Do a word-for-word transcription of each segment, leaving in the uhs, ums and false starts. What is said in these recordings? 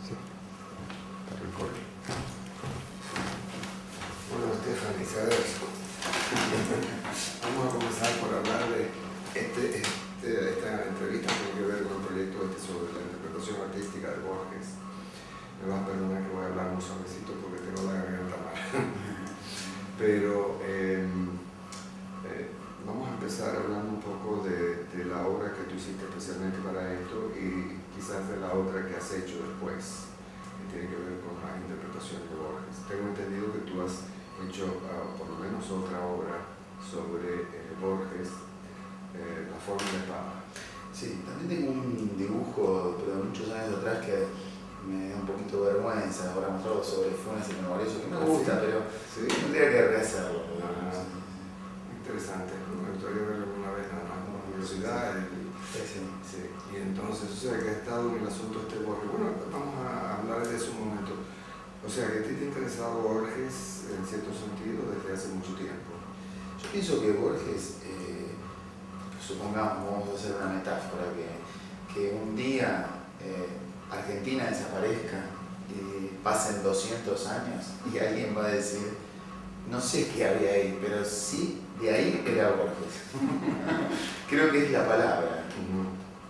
Sí. Bueno, Stephanie, ¿sabes? Vamos a comenzar por hablar de este, este, esta entrevista que tiene que ver con el proyecto este sobre la interpretación artística de Borges. Me vas a perdonar que voy a hablar muy suavecito porque tengo la garganta mal. Pero eh, eh, vamos a empezar hablando un poco de, de la obra que tú hiciste especialmente para esto y quizás de la otra que has hecho después, que tiene que ver con la interpretación de Borges. Tengo entendido que tú has hecho uh, por lo menos otra obra sobre eh, Borges, eh, La forma de espada. Sí, también tengo un dibujo, pero de muchos años atrás, que me da un poquito de vergüenza ahora mostrado sobre Funes y Memorioso, que me gusta, pero ¿Sí? tendría que rehacerlo. Ah, interesante, me gustaría verlo alguna vez nada más, con curiosidad. Y, sí. Sí. Y entonces, o sea, que ha estado en el asunto este Borges. Bueno, vamos a hablar de eso un momento. O sea, que a ti te ha interesado Borges en cierto sentido desde hace mucho tiempo. Yo pienso que Borges, eh, supongamos, vamos a hacer una metáfora, que, que un día eh, Argentina desaparezca y pasen doscientos años y alguien va a decir, no sé qué había ahí, pero sí, de ahí era Borges. Creo que es la palabra. Uh-huh.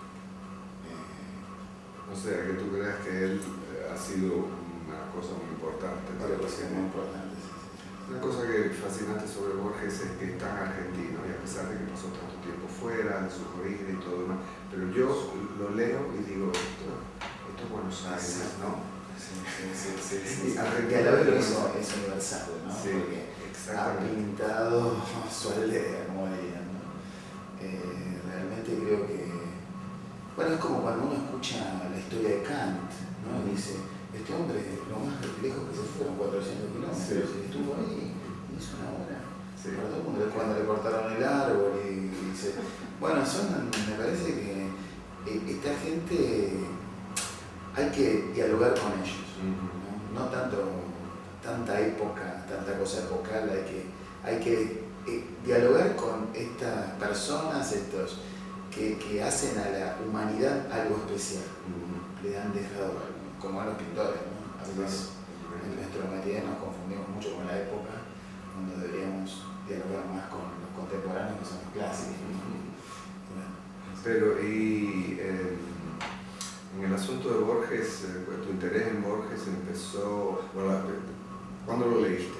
eh, o sea, que tú creas que él eh, ha sido una cosa muy importante. Para que sea muy importante, sí, sí. Una cosa que es fascinante sobre Borges es que es tan argentino, y a pesar de que pasó tanto tiempo fuera, de sus orígenes y todo demás, pero yo lo leo y digo, esto, esto es Buenos Aires, ¿no? Sí, sí, sí, sí, sí. Y Y a la vez lo hizo, es universal, ¿no? Sí, porque ha pintado su aldea, como dirían, ¿no? Eh, realmente creo que, bueno, es como cuando uno escucha la historia de Kant, ¿no? Y dice, este hombre, lo más lejos que se fueron cuatrocientos kilómetros, sí. Y estuvo ahí y hizo una obra. Sí. Para todo el mundo, cuando le cortaron el árbol y, y dice, bueno, son, me parece que esta gente hay que dialogar con ellos, ¿no? No tanto, tanta época, tanta cosa epocal, hay que, hay que eh, dialogar con estas personas, estos que, que hacen a la humanidad algo especial, uh-huh. Le han dejado algo, como a los pintores, ¿no? A veces uh-huh. En nuestro material nos confundimos mucho con la época, donde deberíamos dialogar más con los contemporáneos que son los clásicos, ¿no? Bueno. Pero y eh, en el asunto de Borges, eh, tu interés en Borges empezó, bueno, ¿cuándo lo leíste?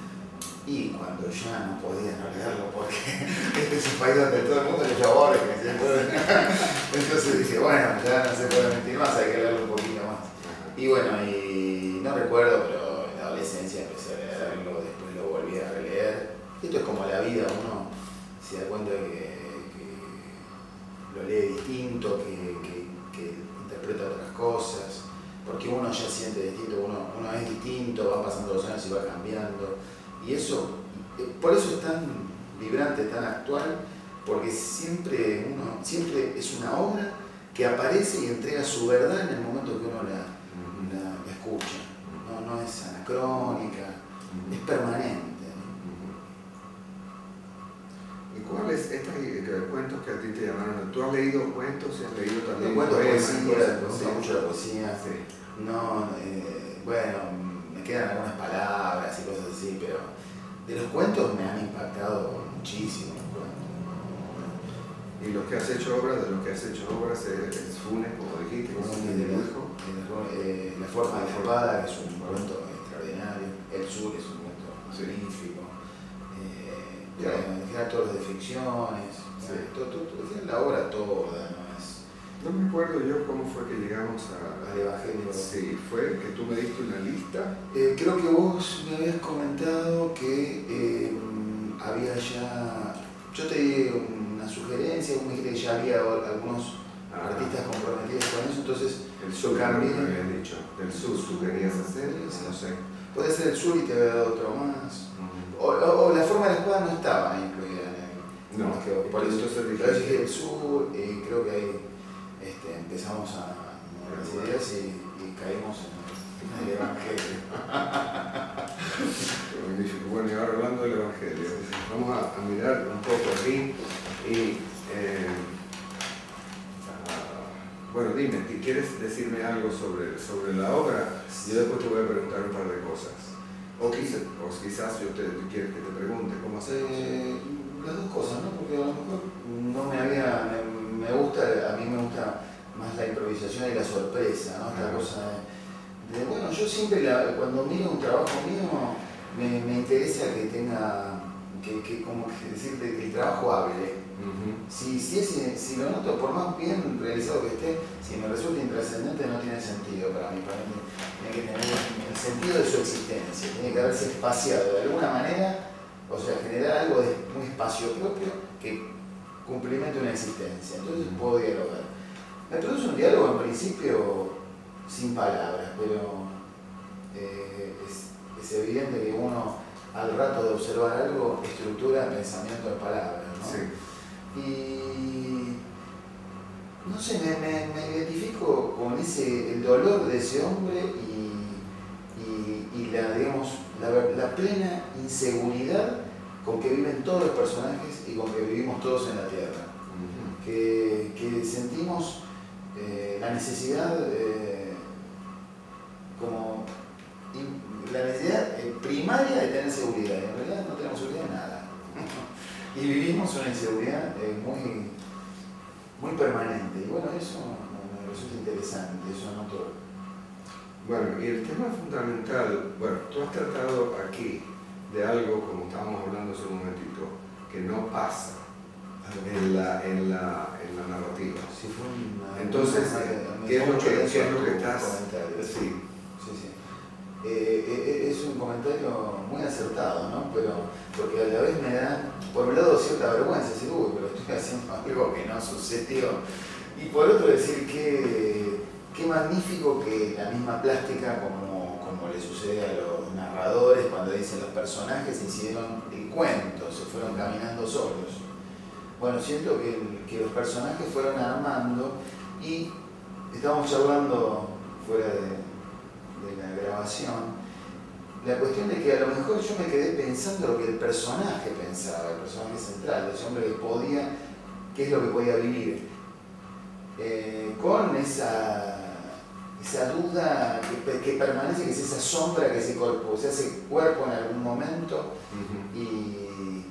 Y cuando ya no podía no leerlo, porque este es un país donde todo el mundo leyó a Borges. Entonces dije, bueno, ya no se puede mentir más, hay que leerlo un poquito más. Y bueno, y no recuerdo, pero en la adolescencia empecé a leerlo, después lo volví a releer. Esto es como la vida, uno se da cuenta que, que lo lee distinto, que, que, que interpreta otras cosas, porque uno ya siente distinto, uno, uno es distinto, van pasando los años y va cambiando. Y eso, por eso es tan vibrante, tan actual, porque siempre, uno, siempre es una obra que aparece y entrega su verdad en el momento que uno la, la, la escucha. No, no es anacrónica, uh-huh. Es permanente. ¿Y cuáles estos cuentos que a ti te llamaron? ¿Tú has leído cuentos y has leído también cuentos? Poesía, me gusta sí. mucho la poesía. Sí. No, eh, bueno, me quedan algunas palabras y cosas así, pero de los cuentos me han impactado muchísimo. ¿Y los que has hecho obras, de los que has hecho obras, es Funes, como dijiste, como sí, de dibujo? Eh, la forma de espada, que es un cuento extraordinario. El sur es un cuento magnífico. Eh, yeah. En general todos los de ficciones, sí. todo, todo, todo, la obra toda, ¿no? Es, no me acuerdo yo cómo fue que llegamos a, al Evangelio. Sí, fue que tú me diste una lista. Eh, creo que vos me habías comentado que eh, había ya, yo te di una sugerencia, vos me dijiste que ya había algunos ah, artistas comprometidos con eso, entonces el sur cambié. Me habías dicho, del sur tú querías hacer, sí. No sé. Puede ser el sur y te había dado otro más. Uh-huh. o, o, o la forma de la espada no estaba incluida en el. No, que, por eso entonces dije el sur y creo que ahí este, empezamos a mover las ideas y, y caímos en el Evangelio. Magnífico. Bueno, y ahora hablando del Evangelio, vamos a, a mirar un poco aquí y eh, uh, Bueno, dime, ¿quieres decirme algo sobre, sobre la obra? Yo después te voy a preguntar un par de cosas. O quizás, o quizás yo te, quieres que te pregunte cómo hacer. Eh, las dos cosas, ¿no? Porque a lo mejor no me había, me, me gusta, a mí me gusta más la improvisación y la sorpresa, ¿no? Esta cosa de, de, bueno, yo siempre la, cuando miro un trabajo mío me, me interesa que tenga, que, que como que decirte que el trabajo hable. Uh-huh. Si, si, es, si lo noto, por más bien realizado que esté, si me resulta intrascendente no tiene sentido para mí. Para mí tiene que tener el sentido de su existencia, tiene que haberse espaciado de alguna manera, o sea, generar algo de un espacio propio que cumplimente una existencia. Entonces puedo dialogar. Me produce un diálogo en principio sin palabras, pero eh, es, es evidente que uno al rato de observar algo estructura el pensamiento en palabras, ¿no? Sí. Y no sé, me, me, me identifico con ese, el dolor de ese hombre y, y, y la, digamos, la, la plena inseguridad con que viven todos los personajes y con que vivimos todos en la Tierra. Uh-huh. que, que sentimos eh, la necesidad, eh, como in, la necesidad eh, primaria de tener seguridad, y en realidad no tenemos seguridad de nada. Y vivimos una inseguridad eh, muy, muy permanente. Y bueno, eso me resulta interesante, eso noto. Bueno, y el tema fundamental, bueno, tú has tratado aquí de algo, como estábamos hablando hace un momentito, que no pasa en la, en la, en la narrativa. Sí, fue una, Entonces, una, ¿qué es lo que, qué es lo que estás...? Sí, sí, sí. Eh, eh, es un comentario muy acertado, ¿no? Pero, porque a la vez me da, por un lado, cierta vergüenza, decir, uy, pero estoy haciendo algo que no sucedió. Y por otro, decir que qué magnífico que la misma plástica, como, como le sucede a los narradores, cuando dicen los personajes hicieron el cuento, se fueron caminando solos. Bueno, siento que, el, que los personajes fueron armando y estamos charlando fuera de... de la grabación, la cuestión de que a lo mejor yo me quedé pensando lo que el personaje pensaba, el personaje central, ese hombre que podía, qué es lo que podía vivir, eh, con esa, esa duda que, que permanece, que es esa sombra que se, cuerpo, se hace cuerpo en algún momento. Uh-huh. Y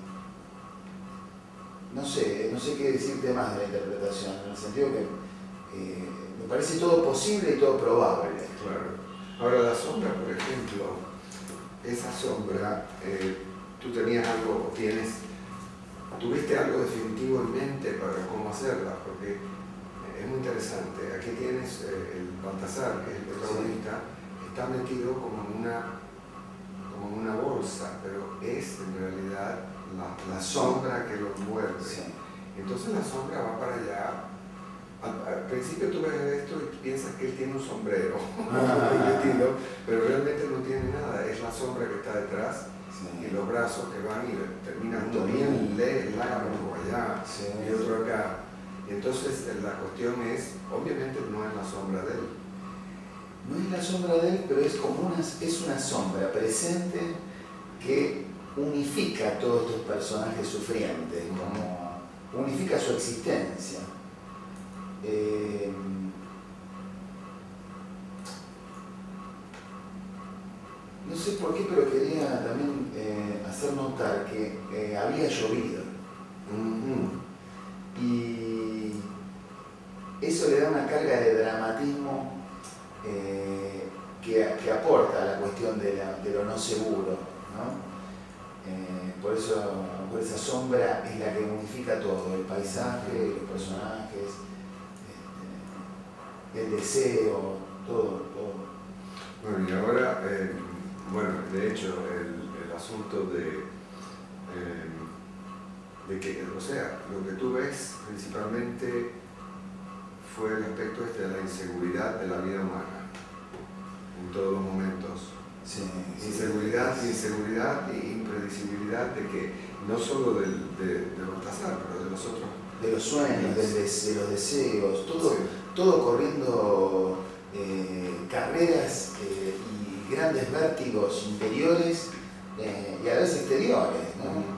no sé, no sé qué decirte más de la interpretación, en el sentido que eh, me parece todo posible y todo probable. Claro. Ahora, la sombra, por ejemplo, esa sombra, eh, tú tenías algo, o tienes, tuviste algo definitivo en mente para cómo hacerla, porque eh, es muy interesante. Aquí tienes eh, el Baltasar, que es el protagonista, sí. Está metido como en una, como en una bolsa, pero es en realidad la, la sombra que lo envuelve. Sí. Entonces la sombra va para allá. Al, al principio tú ves esto y piensas que él tiene un sombrero, ah. pero realmente no tiene nada, es la sombra que está detrás, sí. Y los brazos que van y terminan tomándole el lágrimo allá, sí. Y otro acá. Y entonces la cuestión es, obviamente no es la sombra de él. No es la sombra de él, pero es como una, es una sombra presente que unifica a todos estos personajes sufrientes, como unifica su existencia. Eh, no sé por qué, pero quería también eh, hacer notar que eh, había llovido. Uh-huh. Y eso le da una carga de dramatismo eh, que, que aporta a la cuestión de, la, de lo no seguro, ¿no? Eh, por eso, por esa sombra es la que unifica todo, el paisaje, los personajes, el deseo, todo, todo. Bueno, y ahora, eh, bueno, de hecho, el, el asunto de, eh, de que, o sea, lo que tú ves principalmente fue el aspecto este de la inseguridad de la vida humana, en todos los momentos. Sí, inseguridad, sí. Inseguridad e impredecibilidad de que, no solo del, de, de Baltasar, pero de los otros. De los sueños, de, de, de los deseos, todo. Sí. Todo corriendo eh, carreras eh, y grandes vértigos interiores eh, y a veces exteriores, ¿no?